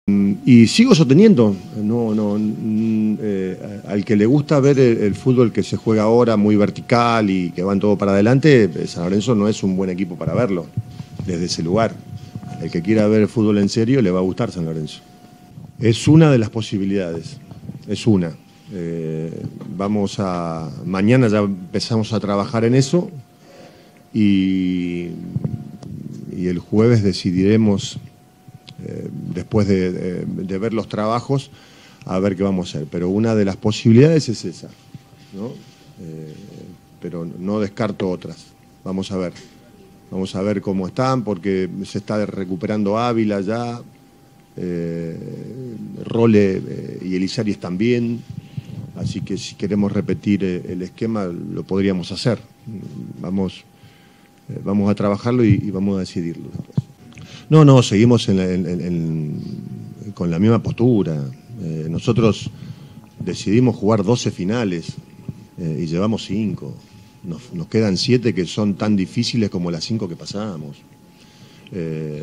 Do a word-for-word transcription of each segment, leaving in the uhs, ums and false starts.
Y sigo sosteniendo, no, no, eh, al que le gusta ver el, el fútbol que se juega ahora muy vertical y que van todo para adelante, San Lorenzo no es un buen equipo para verlo desde ese lugar. El que quiera ver el fútbol en serio le va a gustar San Lorenzo. Es una de las posibilidades, es una. Eh, vamos a, mañana ya empezamos a trabajar en eso y, y el jueves decidiremos. Eh, después de, de, de ver los trabajos, a ver qué vamos a hacer. Pero una de las posibilidades es esa, ¿no? Eh, pero no descarto otras. Vamos a ver. Vamos a ver cómo están, porque se está recuperando Ávila ya, eh, Role eh, y Elizaris también. Así que si queremos repetir el esquema, lo podríamos hacer. Vamos, eh, vamos a trabajarlo y, y vamos a decidirlo después. No, no, seguimos en la, en, en, en, con la misma postura. Eh, nosotros decidimos jugar doce finales eh, y llevamos cinco. Nos, nos quedan siete que son tan difíciles como las cinco que pasamos. Eh,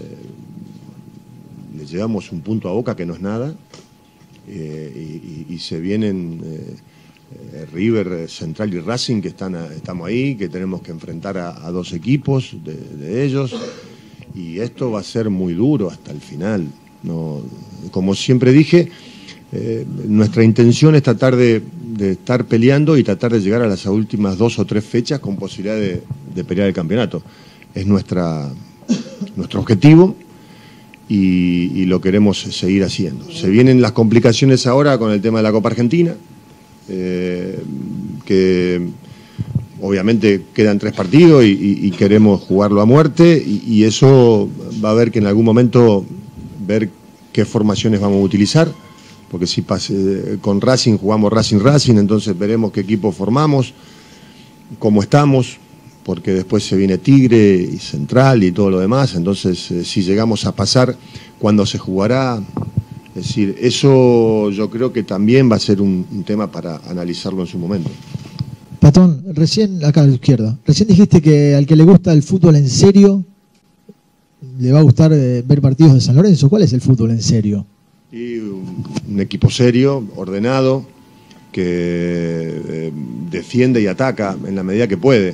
le llevamos un punto a Boca que no es nada eh, y, y, y se vienen eh, eh, River, Central y Racing que están a, estamos ahí, que tenemos que enfrentar a, a dos equipos de, de ellos. Y esto va a ser muy duro hasta el final. No, como siempre dije, eh, nuestra intención es tratar de, de estar peleando y tratar de llegar a las últimas dos o tres fechas con posibilidad de, de pelear el campeonato. Es nuestra, nuestro objetivo y, y lo queremos seguir haciendo. Se vienen las complicaciones ahora con el tema de la Copa Argentina, eh, que... Obviamente quedan tres partidos y, y, y queremos jugarlo a muerte y, y eso va a haber que en algún momento ver qué formaciones vamos a utilizar, porque si pase, con Racing jugamos Racing-Racing, entonces veremos qué equipo formamos, cómo estamos, porque después se viene Tigre y Central y todo lo demás, entonces eh, si llegamos a pasar, ¿cuándo se jugará? Es decir, eso yo creo que también va a ser un, un tema para analizarlo en su momento. Patón, recién, acá a la izquierda, recién dijiste que al que le gusta el fútbol en serio, le va a gustar eh, ver partidos de San Lorenzo. ¿Cuál es el fútbol en serio? Y un, un equipo serio, ordenado, que eh, defiende y ataca en la medida que puede.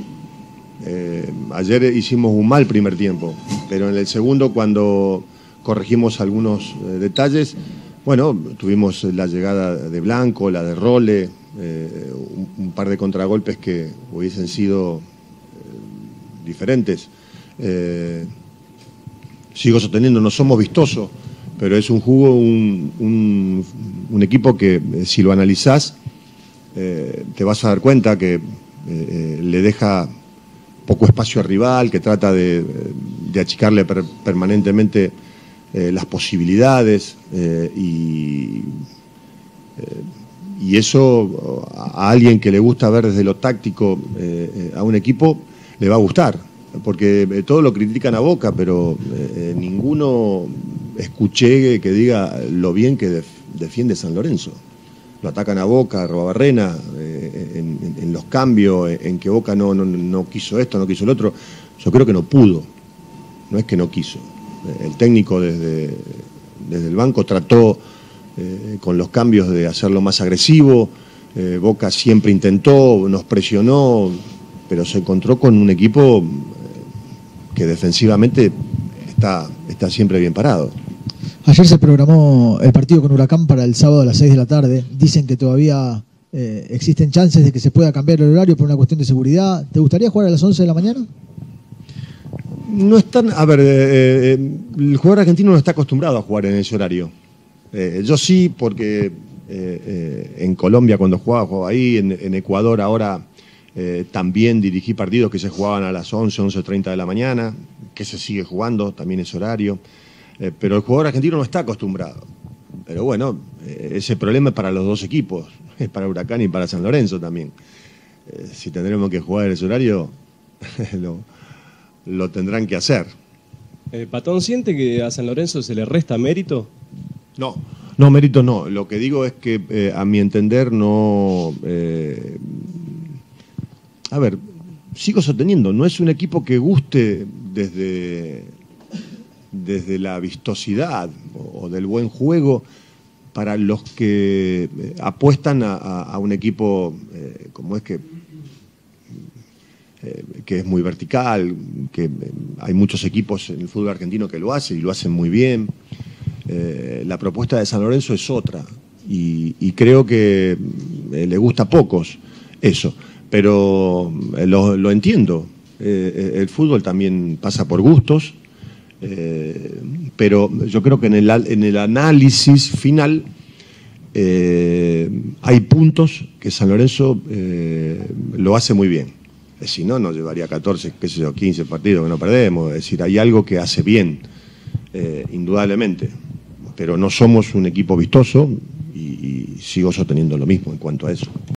Eh, ayer hicimos un mal primer tiempo, pero en el segundo, cuando corregimos algunos eh, detalles, bueno, tuvimos la llegada de Blanco, la de Role, Eh, un, un par de contragolpes que hubiesen sido eh, diferentes. Eh, sigo sosteniendo, no somos vistosos, pero es un jugo, un, un, un equipo que eh, si lo analizás eh, te vas a dar cuenta que eh, le deja poco espacio al rival, que trata de, de achicarle per, permanentemente eh, las posibilidades eh, y eh, Y eso a alguien que le gusta ver desde lo táctico eh, a un equipo le va a gustar, porque todo lo critican a Boca, pero eh, ninguno escuché que diga lo bien que def defiende San Lorenzo. Lo atacan a Boca, a Robabarrena, eh, en, en, en los cambios, en que Boca no, no, no quiso esto, no quiso el otro. Yo creo que no pudo, no es que no quiso. El técnico desde, desde el banco trató... Eh, con los cambios de hacerlo más agresivo, eh, Boca siempre intentó, nos presionó, pero se encontró con un equipo que defensivamente está, está siempre bien parado. Ayer se programó el partido con Huracán para el sábado a las seis de la tarde. Dicen que todavía eh, existen chances de que se pueda cambiar el horario por una cuestión de seguridad. ¿Te gustaría jugar a las once de la mañana? No están, a ver, eh, eh, el jugador argentino no está acostumbrado a jugar en ese horario. Eh, yo sí, porque eh, eh, en Colombia cuando jugaba, jugaba ahí, en, en Ecuador ahora eh, también dirigí partidos que se jugaban a las once, once treinta de la mañana, que se sigue jugando, también ese horario, eh, pero el jugador argentino no está acostumbrado. Pero bueno, eh, ese problema es para los dos equipos, es para Huracán y para San Lorenzo también. Eh, si tendremos que jugar en ese horario, lo, lo tendrán que hacer. Eh, ¿Patón siente que a San Lorenzo se le resta mérito? No, no, mérito no. Lo que digo es que, eh, a mi entender, no... Eh, a ver, sigo sosteniendo, no es un equipo que guste desde, desde la vistosidad o, o del buen juego para los que eh, apuestan a, a, a un equipo eh, como es que, eh, que es muy vertical, que eh, hay muchos equipos en el fútbol argentino que lo hacen y lo hacen muy bien. Eh, la propuesta de San Lorenzo es otra y, y creo que eh, le gusta a pocos eso, pero eh, lo, lo entiendo. Eh, el fútbol también pasa por gustos. Eh, pero yo creo que en el, en el análisis final eh, hay puntos que San Lorenzo eh, lo hace muy bien. Si no, nos llevaría catorce, qué sé yo, quince partidos que no perdemos. Es decir, hay algo que hace bien, eh, indudablemente. Pero no somos un equipo vistoso y, y sigo sosteniendo lo mismo en cuanto a eso.